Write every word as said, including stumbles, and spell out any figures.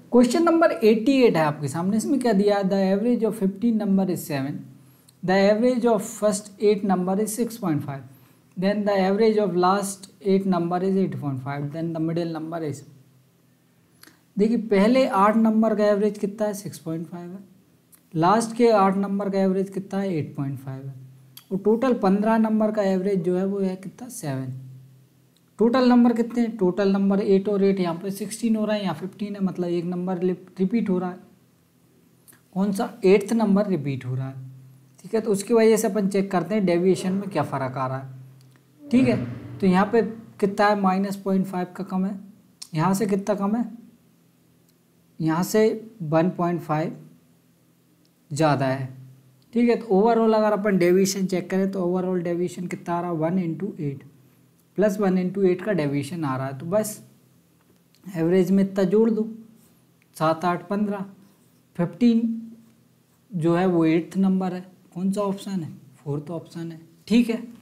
Question number अठासी है आपके सामने। इसमें क्या दिया है, the average of fifteen number is seven, the average of first eight number is six point five, then the average of last eight number is eight point five, then the middle number is. देखिए पहले आठ number का average कितना है, six point five है, last के आठ number का एवरेज कितना है, एट पॉइंट फाइव है, और टोटल पंद्रह नंबर का एवरेज जो है वो है कितना, सेवन। टोटल नंबर कितने हैं, टोटल नंबर एट और एट, यहाँ पे सिक्सटीन हो रहा है, यहाँ फिफ्टीन है, मतलब एक नंबर रिपीट हो रहा है। कौन सा, एट्थ नंबर रिपीट हो रहा है। ठीक है, तो उसकी वजह से अपन चेक करते हैं डेविएशन में क्या फ़र्क आ रहा है। ठीक है, तो यहाँ पे कितना है, माइनस पॉइंट फाइव का कम है, यहाँ से कितना कम है, यहाँ से वन पॉइंट फाइव ज़्यादा है। ठीक है, तो ओवरऑल अगर अपन डेविएशन चेक करें तो ओवरऑल डेविएशन कितना आ रहा है, one into eight plus one into eight का डेविएशन आ रहा है। तो बस एवरेज में इतना जोड़ दो, सात आठ पंद्रह, फिफ्टीन जो है वो एट्थ नंबर है। कौन सा ऑप्शन है, फोर्थ ऑप्शन है। ठीक है।